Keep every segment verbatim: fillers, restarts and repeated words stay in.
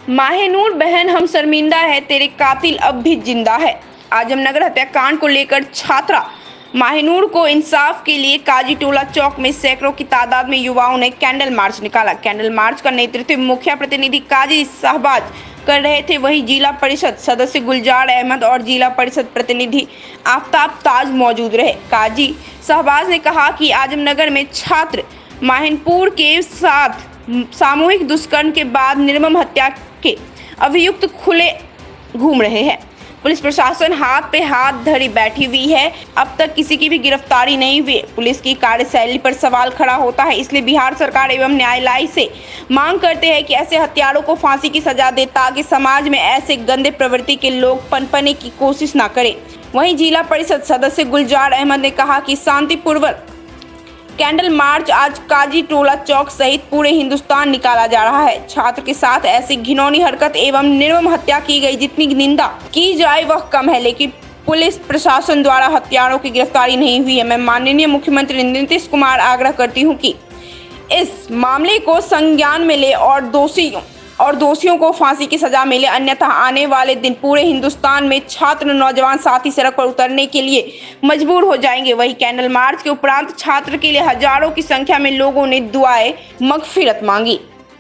माहिनूर बहन हम शर्मिंदा है, तेरे कातिल अब भी जिंदा है। आजमनगर हत्याकांड को लेकर छात्रा माहिनूर को इंसाफ के लिए काजी टोला चौक में सैकड़ों की तादाद में युवाओं ने कैंडल मार्च निकाला। कैंडल मार्च का नेतृत्व मुख्य प्रतिनिधि काजी शहबाज कर रहे थे। वहीं जिला परिषद सदस्य गुलजार अहमद और जिला परिषद प्रतिनिधि आफ्ताब ताज मौजूद रहे। काजी शहबाज ने कहा कि आजमनगर में छात्र माहिनपुर के साथ सामूहिक दुष्कर्म के बाद निर्मम हत्या के अभियुक्त खुले घूम रहे हैं। पुलिस प्रशासन हाथ पे हाथ धरी बैठी हुई है। अब तक किसी की भी गिरफ्तारी नहीं हुई। पुलिस की कार्यशैली पर सवाल खड़ा होता है। इसलिए बिहार सरकार एवं न्यायालय से मांग करते हैं कि ऐसे हत्यारों को फांसी की सजा दे, ताकि समाज में ऐसे गंदे प्रवृत्ति के लोग पनपने की कोशिश न करें। वहीं जिला परिषद सदस्य गुलजार अहमद ने कहा कि शांतिपूर्वक कैंडल मार्च आज काजी टोला चौक सहित पूरे हिंदुस्तान निकाला जा रहा है। छात्र के साथ ऐसी घिनौनी हरकत एवं निर्मम हत्या की गई, जितनी निंदा की जाए वह कम है, लेकिन पुलिस प्रशासन द्वारा हत्यारों की गिरफ्तारी नहीं हुई है। मैं माननीय मुख्यमंत्री नीतीश कुमार आग्रह करती हूं कि इस मामले को संज्ञान में ले और दोषियों और दोषियों को फांसी की सजा मिले, अन्यथा आने वाले दिन पूरे हिंदुस्तान में छात्र नौजवान साथी सड़क पर उतरने के लिए मजबूर हो जाएंगे। वहीं कैंडल मार्च के उपरांत छात्र के लिए हजारों की संख्या में लोगों ने दुआएं मगफिरत मांगी।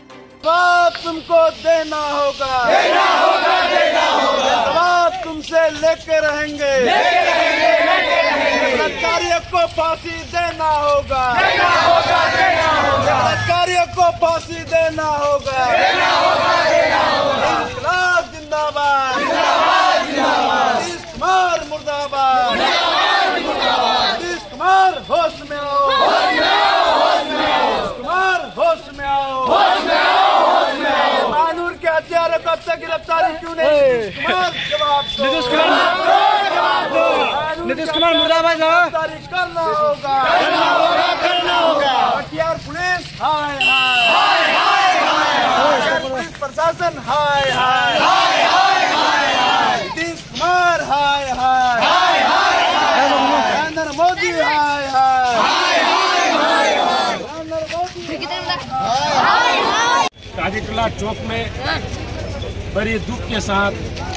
जवाब तुमको देना होगा, देना होगा, देना होगा। जवाब तुमसे लेके रहेंगे, लेके रहेंगे, लेके रहेंगे। सरकारियों को फांसी देना होगा, देना होगा, देना होगा। सरकारियों को फांसी देना होगा, देना होगा, देना होगा। इंकलाब जिंदाबाद, जिंदाबाद, जिंदाबाद। नीतीश कुमार मुर्दाबाद, मुर्दाबाद, मुर्दाबाद। नीतीश कुमार होश में आओ, होश में आओ, होश में आओ। नीतीश कुमार होश में आओ, होश में आओ। हत्यारों को अब तक गिरफ्तारी क्यों नहीं? नीतीश कुमार नीतीश कुमार मुर्दाबाद गिरफ्तारी करना होगा, करना होगा, करना होगा। हथियार पुलिस हाय हाय हाय हाय, पुलिस प्रशासन हाय हाय हाय हाय हाय, नीतीश कुमार हाय हाय हाय हाय, नरेंद्र मोदी हाय हाय हाय हाय, नरेंद्र मोदी हाय हाय। काजी टोला चौक में बड़ी दुख के साथ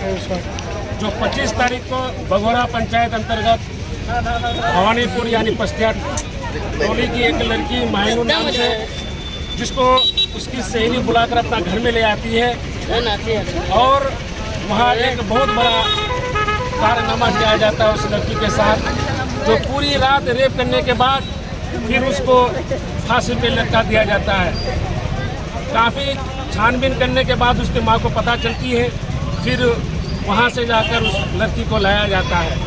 जो पच्चीस तारीख को बघोरा पंचायत अंतर्गत भवानीपुर यानी पस्तिया टोली की एक लड़की माहिनूर नाम से, जिसको उसकी सहेली बुलाकर अपना घर में ले आती है और वहाँ एक बहुत बड़ा कारनामा किया जाता है उस लड़की के साथ, जो पूरी रात रेप करने के बाद फिर उसको फांसी पे लटका दिया जाता है। काफ़ी छानबीन करने के बाद उसके माँ को पता चलती है, फिर वहाँ से जाकर उस लड़की को लाया जाता है।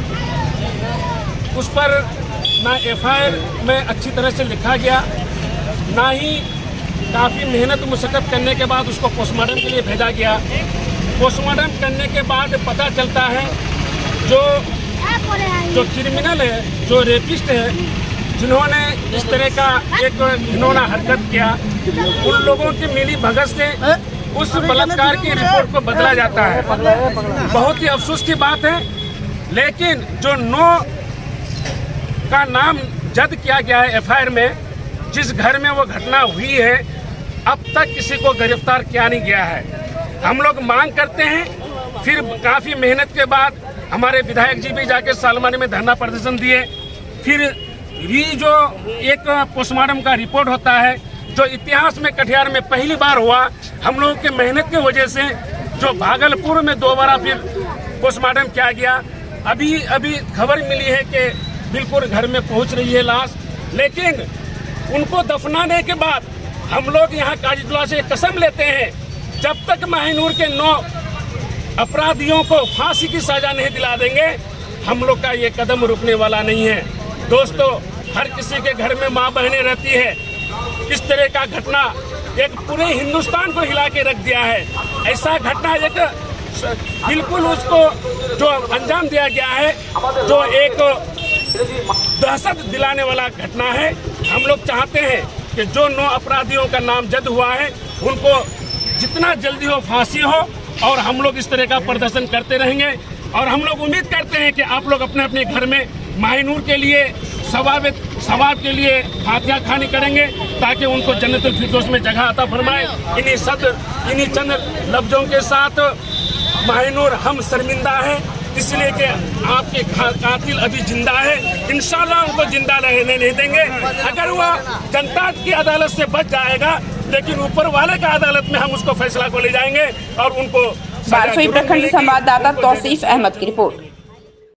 उस पर ना एफ आई आर में अच्छी तरह से लिखा गया, ना ही काफ़ी मेहनत मुशक्क़त करने के बाद उसको पोस्टमार्टम के लिए भेजा गया। पोस्टमार्टम करने के बाद पता चलता है जो जो क्रिमिनल है, जो रेपिस्ट है, जिन्होंने इस तरह का एक घिनौना हरकत किया, उन लोगों की मिली भगत से उस बलात्कार की रिपोर्ट को बदला जाता है। बहुत ही अफसोस की बात है, लेकिन जो नौ का नाम जद किया गया है एफ आई आर में, जिस घर में वो घटना हुई है, अब तक किसी को गिरफ्तार किया नहीं गया है। हम लोग मांग करते हैं, फिर काफ़ी मेहनत के बाद हमारे विधायक जी भी जाके सालमानी में धरना प्रदर्शन दिए। फिर भी जो एक पोस्टमार्टम का रिपोर्ट होता है, जो इतिहास में कटिहार में पहली बार हुआ, हम लोगों के मेहनत की वजह से, जो भागलपुर में दोबारा फिर पोस्टमार्टम किया गया। अभी अभी खबर मिली है कि बिल्कुल घर में पहुंच रही है लाश, लेकिन उनको दफनाने के बाद हम लोग यहाँ काजी टोला से कसम लेते हैं, जब तक माहिनूर के नौ अपराधियों को फांसी की सजा नहीं दिला देंगे, हम लोग का ये कदम रुकने वाला नहीं है। दोस्तों, हर किसी के घर में माँ बहनें रहती है। इस तरह का घटना एक पूरे हिंदुस्तान को हिला के रख दिया है। ऐसा घटना एक बिल्कुल उसको जो अंजाम दिया गया है, जो एक दहशत दिलाने वाला घटना है। हम लोग चाहते हैं कि जो नौ अपराधियों का नाम जद हुआ है, उनको जितना जल्दी हो फांसी हो, और हम लोग इस तरह का प्रदर्शन करते रहेंगे। और हम लोग उम्मीद करते हैं कि आप लोग अपने अपने घर में माहिनूर के लिए सवाब सवाब के लिए फातिहा खानी करेंगे, ताकि उनको जन्नतुल फिरदौस में जगह अता फरमाए। इन्हीं सद इन्हीं चंद लफ्जों के साथ माहिनूर हम शर्मिंदा है, इसलिए कि आपके कातिल अभी जिंदा है। इंशाल्लाह उनको जिंदा रहने नहीं देंगे। अगर वह जनता की अदालत से बच जाएगा, लेकिन ऊपर वाले का अदालत में हम उसको फैसला को ले जाएंगे और उनको। बारसोई प्रखंड संवाददाता तौसीफ अहमद की रिपोर्ट।